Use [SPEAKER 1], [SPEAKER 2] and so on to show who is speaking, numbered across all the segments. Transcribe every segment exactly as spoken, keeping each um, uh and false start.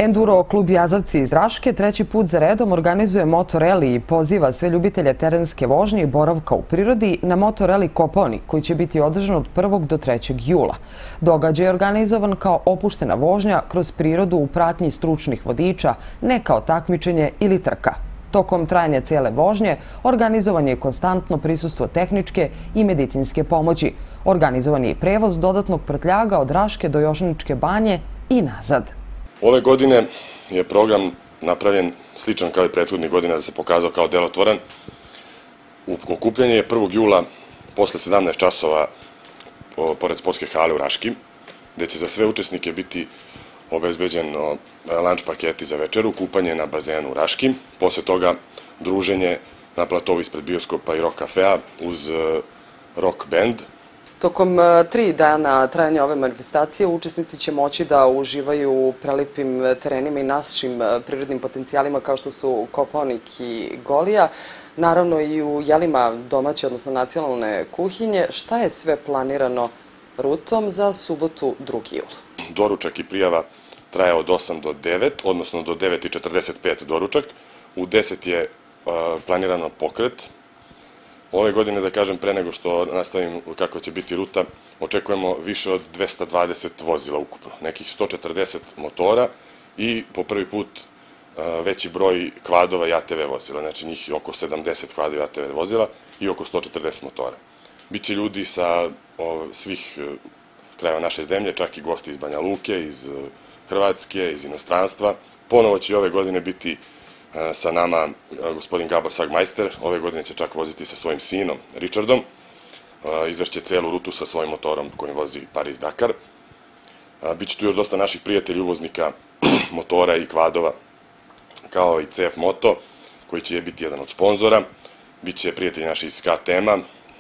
[SPEAKER 1] Enduro klub Jazavci iz Raške treći put za redom organizuje motoreli i poziva sve ljubitelje terenske vožnje i boravka u prirodi na motoreli Kopaonik, koji će biti održan od prvog do trećeg jula. Događaj je organizovan kao opuštena vožnja kroz prirodu u pratnji stručnih vodiča, ne kao takmičenje ili trka. Tokom trajanja cijele vožnje organizovan je konstantno prisustvo tehničke i medicinske pomoći. Organizovan je i prevoz dodatnog prtljaga od Raške do Jošaničke banje i nazad.
[SPEAKER 2] Ove godine je program napravljen sličan kao i prethodnih godina, da se pokazao kao delotvoran. Okupljanje je prvog jula posle sedamnaest časova pored sportske hale u Raški, gde će za sve učesnike biti obezbeđeno lanč paketi za večeru, kupanje na bazenu u Raški, posle toga druženje na platovu ispred bioskopa i rock kafea uz rock band.
[SPEAKER 1] Tokom tri dana trajanja ove manifestacije učesnici će moći da uživaju u prelipim terenima i našim prirodnim potencijalima kao što su Kopaonik i Golija, naravno i u jelima domaće, odnosno nacionalne kuhinje. Šta je sve planirano rutom za subotu drugi jul?
[SPEAKER 2] Doručak i prijava traje od osam do devet, odnosno do devet i četrdeset pet doručak. U deset je planirano pokret. Ove godine, da kažem, pre nego što nastavim kako će biti ruta, očekujemo više od dvesta dvadeset vozila ukupno, nekih sto četrdeset motora i po prvi put veći broj kvadova i A T V vozila, znači njih oko sedamdeset kvadova i A T V vozila i oko sto četrdeset motora. Biće ljudi sa svih krajeva naše zemlje, čak i gosti iz Banja Luke, iz Hrvatske, iz inostranstva. Ponovo će ove godine biti sa nama gospodin Gabor Sagmajster, ove godine će čak voziti sa svojim sinom Richardom, izvešće celu rutu sa svojim motorom kojim vozi Paris-Dakar. Biće tu još dosta naših prijatelja uvoznika motora i kvadova, kao i C F Moto, koji će biti jedan od sponzora. Biće prijatelji naši iz K T M-a,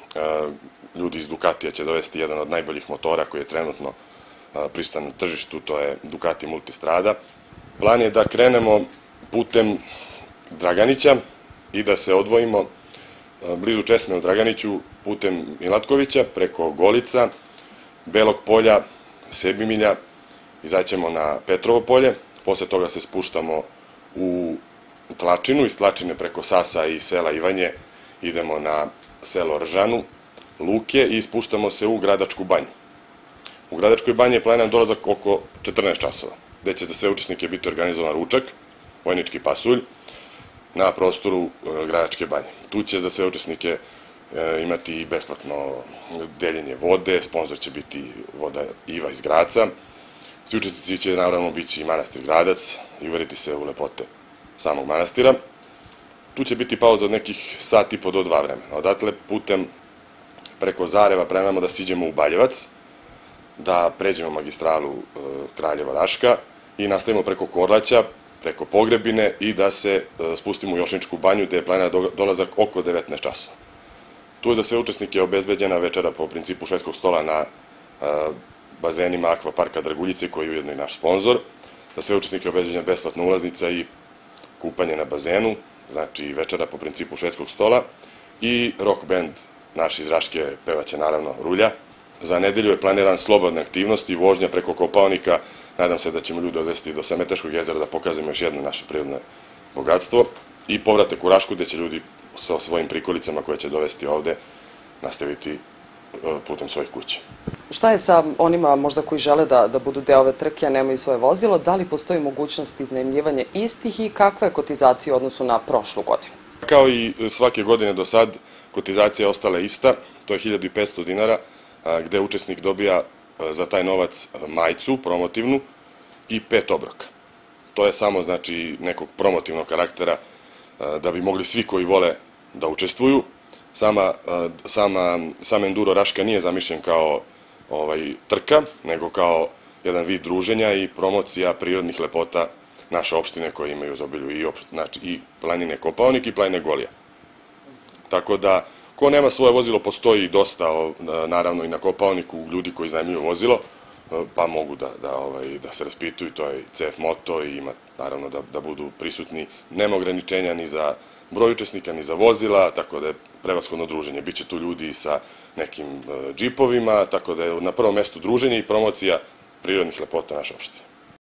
[SPEAKER 2] ljudi iz Ducatija će dovesti jedan od najboljih motora koji je trenutno prisutan na tržištu, to je Ducati Multistrada. Plan je da krenemo putem Draganića i da se odvojimo blizu česme u Draganiću putem Milatkovića, preko Golica, Belog polja, Sedmimilja, izaćemo na Petrovo polje, posle toga se spuštamo u Tlačinu, iz Tlačine preko Sasa i sela Ivanje idemo na selo Ržanu, Luke i spuštamo se u Gradačku banju. U Gradačkoj banji je planiran dolazak oko četrnaest časova, gde će za sve učesnike biti organizovan ručak, vojnički pasulj, na prostoru Gradačke banje. Tu će za sve učesnike imati i besplatno deljenje vode, sponzor će biti voda Iva iz Graca. Svi učesnici će naravno biti i manastir Gradac i uveriti se u lepote samog manastira. Tu će biti pauza od nekih sat i po do dva vremena. Odatle putem preko Zareva planiramo da siđemo u Baljevac, da pređemo magistralu Kraljevo-Raška i nastavimo preko Korlaća, preko Pogrebine i da se spustimo u Jošaničku banju, gde je planiran dolazak oko devetnaest časova. Tu je za sve učesnike obezbeđena večera po principu švedskog stola na bazenima Akvaparka Draguljice, koji je ujedno i naš sponzor. Za sve učesnike je obezbeđena besplatna ulaznica i kupanje na bazenu, znači večera po principu švedskog stola. I rock band naš iz Raške pevaće naravno Rulja. Za nedelju je planiran slobodne aktivnosti, vožnja preko Kopaonika. Nadam se da ćemo ljudi odvesti do Semeteškog jezera da pokažemo još jedno naše prirodno bogatstvo i povratak u Rašku, gde će ljudi sa svojim prikolicama koje će dovesti ovde nastaviti putem svojih kuća.
[SPEAKER 1] Šta je sa onima možda koji žele da, da budu deo ove trke, a nemaju svoje vozilo? Da li postoji mogućnost iznajmljivanja istih i kakva je kotizacija u odnosu na prošlu godinu?
[SPEAKER 2] Kao i svake godine do sad, kotizacija je ostala ista, to je hiljadu petsto dinara, gde učesnik dobija za taj novac majicu promotivnu i pet obroka. To je samo, znači, nekog promotivnog karaktera da bi mogli svi koji vole da učestvuju. Sama, sama, sam Enduro Raška nije zamišljen kao ovaj, trka, nego kao jedan vid druženja i promocija prirodnih lepota naše opštine koje imaju izobilju i, znači, i planine Kopaonik i planine Golija. Tako da, ko nema svoje vozilo, postoji dosta, naravno i na Kopaoniku, ljudi koji iznajmljuju vozilo, pa mogu da, da, ovaj, da se raspituju, to je C F Moto i ima naravno da, da budu prisutni. Nema ograničenja ni za broj učesnika, ni za vozila, tako da je prevashodno druženje. Biće tu ljudi sa nekim džipovima, tako da je na prvom mestu druženje i promocija prirodnih lepota naše opštine.